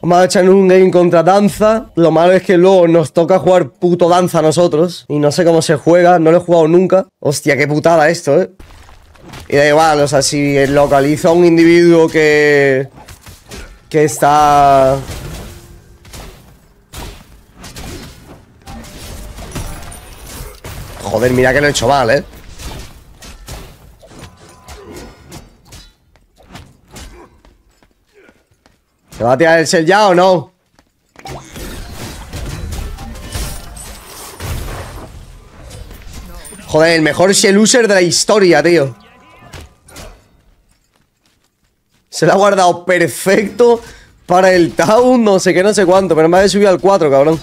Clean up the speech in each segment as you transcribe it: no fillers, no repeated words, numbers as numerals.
Vamos a echarnos un game contra Danza. Lo malo es que luego nos toca jugar puto Danza a nosotros. Y no sé cómo se juega, no lo he jugado nunca. Hostia, qué putada esto, Y da igual, o sea, si localizo a un individuo que está... Joder, mira que lo he hecho mal, ¿Se va a tirar el shell ya o no? Joder, el mejor shell user de la historia, tío. Se lo ha guardado perfecto para el town, no sé qué, no sé cuánto. Pero me ha subido al 4, cabrón.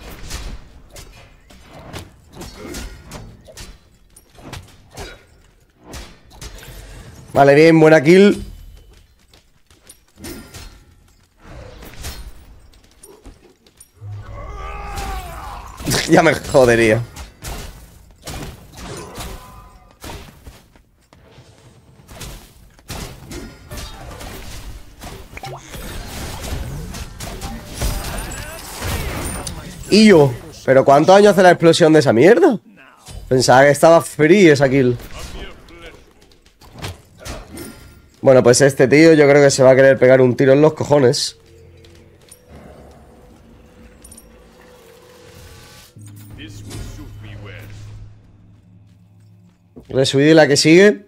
Vale, bien, buena kill. Ya me jodería. Y yo, ¿pero cuántos años hace la explosión de esa mierda? Pensaba que estaba free esa kill. Bueno, pues este tío yo creo que se va a querer pegar un tiro en los cojones. Resubir la que sigue.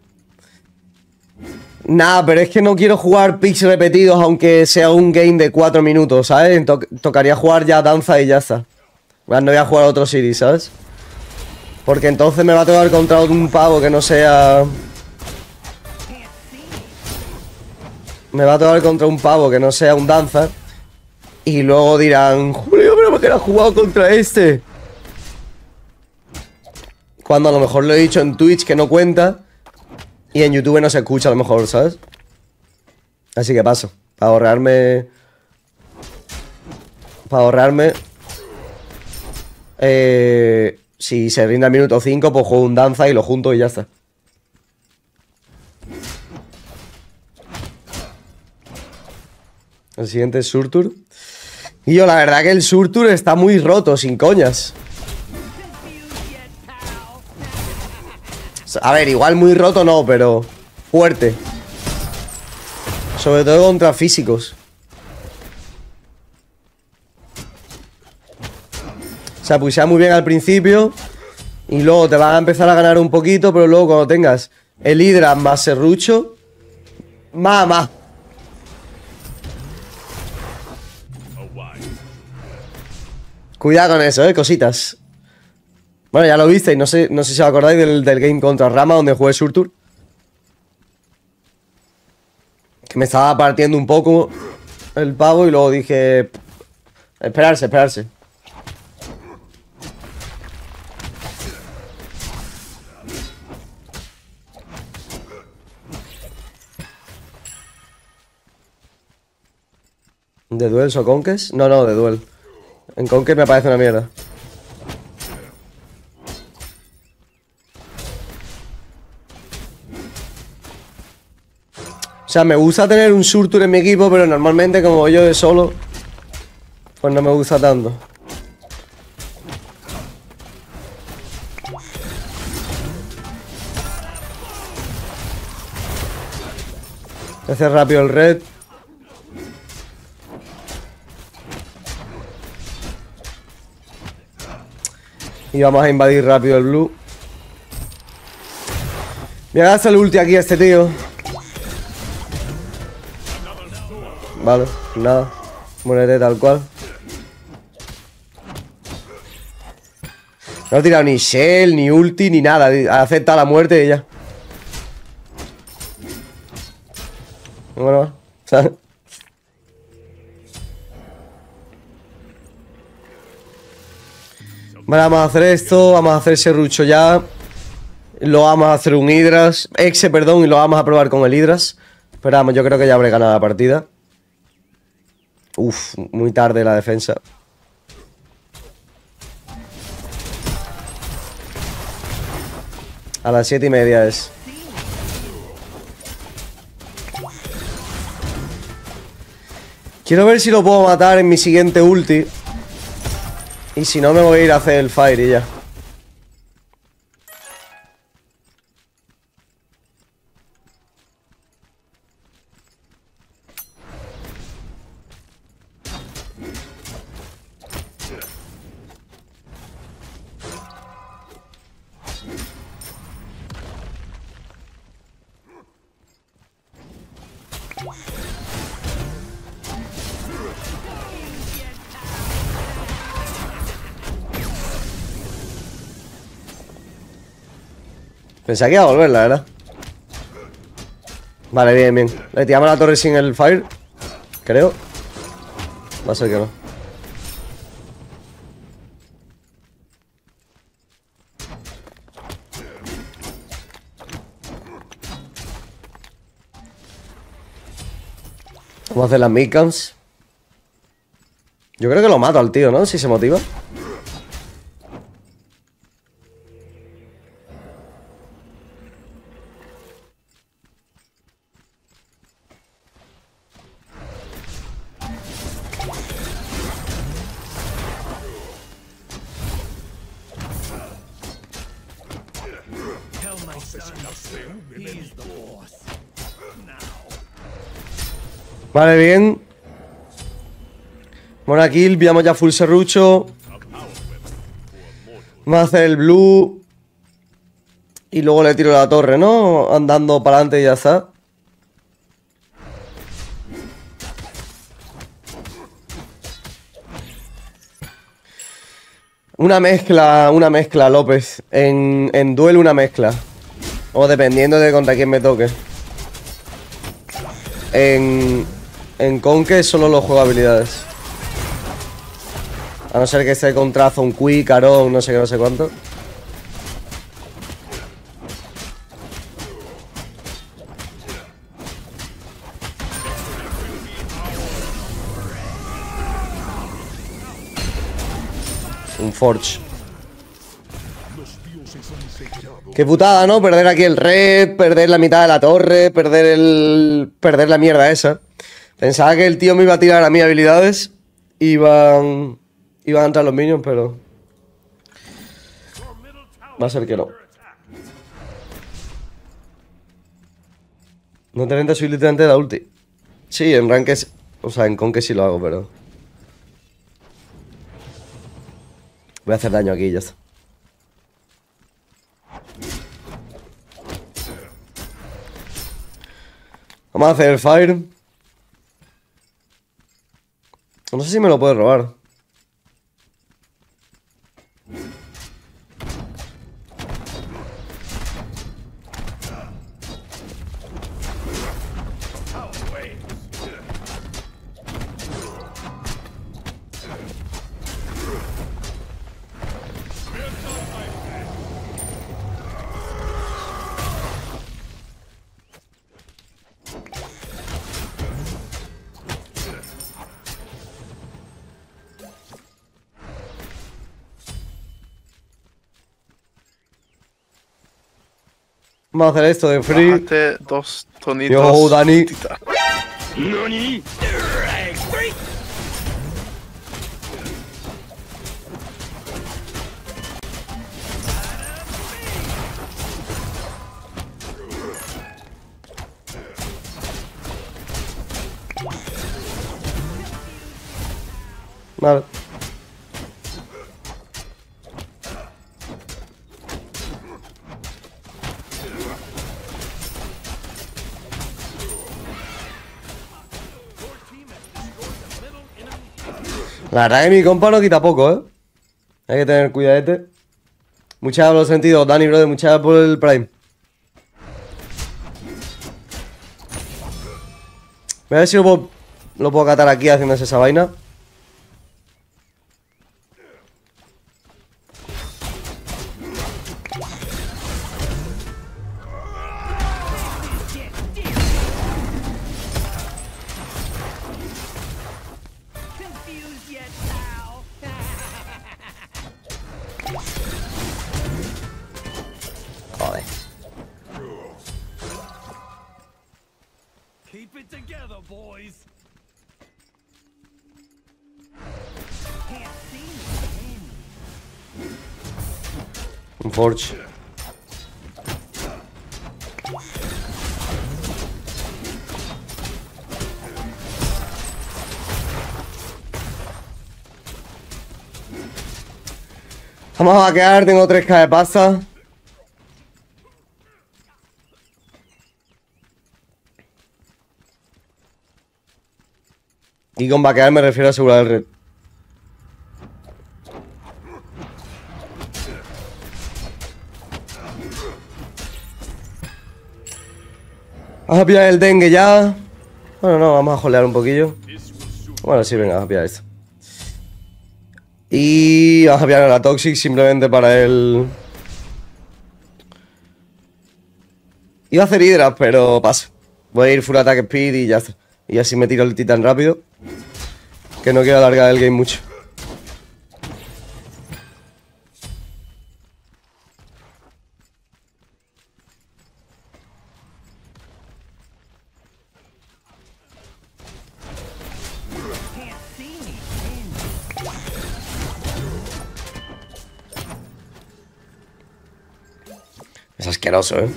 Nah, pero es que no quiero jugar picks repetidos aunque sea un game de 4 minutos, ¿sabes? Tocaría jugar ya Danza y ya está. No voy a jugar otro series, ¿sabes? Porque entonces me va a tocar contra un pavo que no sea... Me va a tocar contra un pavo que no sea un Danza. Y luego dirán, Julio, pero ¿por qué no has jugado contra este? Cuando a lo mejor lo he dicho en Twitch que no cuenta. Y en YouTube no se escucha a lo mejor, ¿sabes? Así que paso. Para ahorrarme... si se rinde al minuto 5, pues juego un Danza y lo junto y ya está. El siguiente es Surtur. Y yo, la verdad que el Surtur está muy roto, sin coñas. A ver, igual muy roto no, pero fuerte. Sobre todo contra físicos. O sea, pusea muy bien al principio. Y luego te van a empezar a ganar un poquito. Pero luego cuando tengas el Hydra más serrucho, más. Cuidado con eso, cositas. Bueno, ya lo visteis, no sé si os acordáis del game contra Rama donde jugué Surtur. Que me estaba partiendo un poco el pavo y luego dije... Esperarse. ¿De Duels o Conques? No, de Duel. En Conques me parece una mierda. O sea, me gusta tener un Surtur en mi equipo, pero normalmente como voy yo de solo, pues no me gusta tanto. Hace rápido el red. Y vamos a invadir rápido el blue. Voy a gastar el ulti aquí a este tío. Vale, nada. Muérete tal cual. No he tirado ni shell, ni ulti, ni nada. Acepta la muerte y ya. Bueno, ¿sabes? Vale, vamos a hacer esto. Vamos a hacer ese rucho ya. Lo vamos a hacer un Hydras. Perdón, y lo vamos a probar con el Hydras. Pero vamos, yo creo que ya habré ganado la partida. Uf, muy tarde la defensa. A las 7:30 es. Quiero ver si lo puedo matar en mi siguiente ulti. Y si no, me voy a ir a hacer el fire y ya. Pensaba que iba a volver, la verdad. Vale, bien, bien. Le tiramos la torre sin el fire. Creo. Va a ser que no. Vamos a hacer las midcams. Yo creo que lo mato al tío, ¿no? Si se motiva. Vale, bien. Buena kill, pillamos ya full serrucho. Vamos a hacer el blue. Y luego le tiro la torre, ¿no? Andando para adelante y ya está. Una mezcla, López. En duelo una mezcla. O dependiendo de contra quién me toque. En Conque solo los juego habilidades. A no ser que esté contra un Quick, Aron, no sé qué, no sé cuánto. Un Forge. Qué putada, ¿no? Perder aquí el red, perder la mitad de la torre, perder la mierda esa. Pensaba que el tío me iba a tirar a mí habilidades. Iban a entrar los minions, pero va a ser que no. No te renta subir literalmente la ulti. Sí, en ranked, o sea, en conque sí lo hago, pero voy a hacer daño aquí y ya está. Vamos a hacer el fire. No sé si me lo puede robar. Vamos a hacer esto de free. Bájate 2 tonitos. Yo, Dani. NANI? Vale. La verdad que mi compa no quita poco, ¿eh? Hay que tener cuidadete. Muchas gracias por los sentidos, Dani, brother. Muchas gracias por el Prime. Voy a ver si lo puedo catar aquí haciéndose esa vaina. Joder. Keep it together, boys. Un Forge. Vamos a vaquear, tengo 3k de pasta. Y con vaquear me refiero a asegurar el red. Vamos a pillar el dengue ya. Bueno, no, vamos a jolear un poquillo. Bueno, sí, venga, vamos a pillar esto. Y vamos a pillar la Toxic simplemente para el... Iba a hacer Hydra, pero paso. Voy a ir full attack speed y ya está. Y así me tiro el titán rápido. Que no quiero alargar el game mucho. Es asqueroso, ¿eh?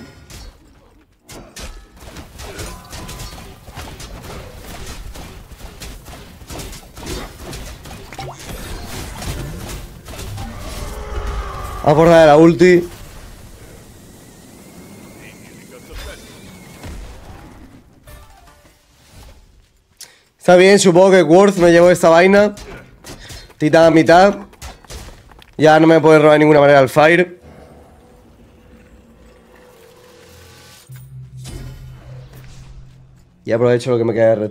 Vamos por la de la ulti. Está bien, supongo que Worth me llevó esta vaina. Titán a mitad. Ya no me puede robar de ninguna manera el Fire. Y aprovecho lo que me queda de red.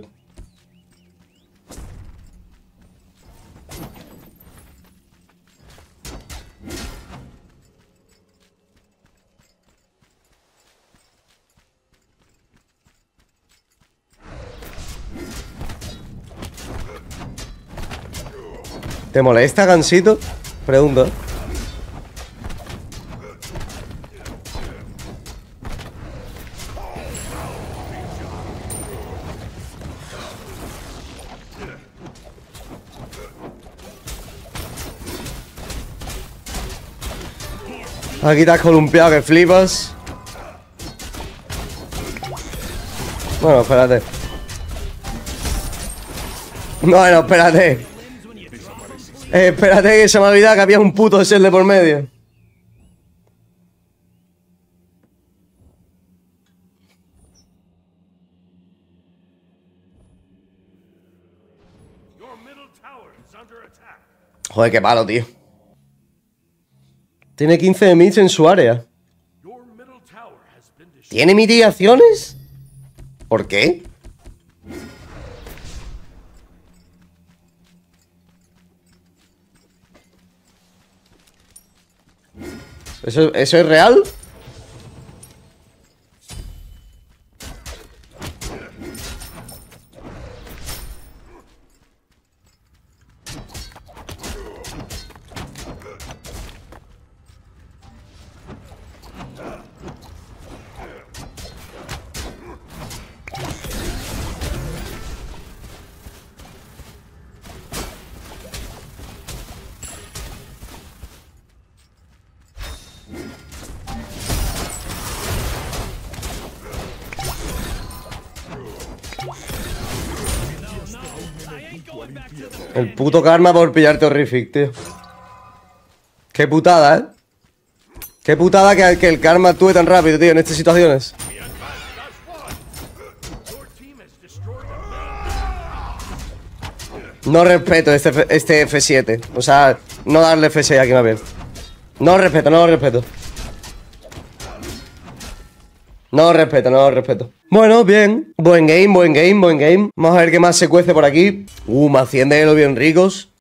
¿Te molesta, Gansito? Pregunto. Aquí te has columpiado que flipas. Bueno, espérate. Bueno, espérate. Espérate que se me ha olvidado que había un puto Shell de por medio. Joder, qué palo, tío. Tiene 15 de mids en su área. ¿Tiene mitigaciones? ¿Por qué? ¿Eso es real? El puto karma por pillarte Horrific, tío. Qué putada, ¿eh? Qué putada que el karma actúe tan rápido, tío, en estas situaciones. No respeto este F7. O sea, no darle F6 aquí más bien. No lo respeto, no lo respeto. No lo respeto, no lo respeto. Bueno, bien. Buen game, buen game, buen game. Vamos a ver qué más se cuece por aquí. Más 100 de elo bien ricos.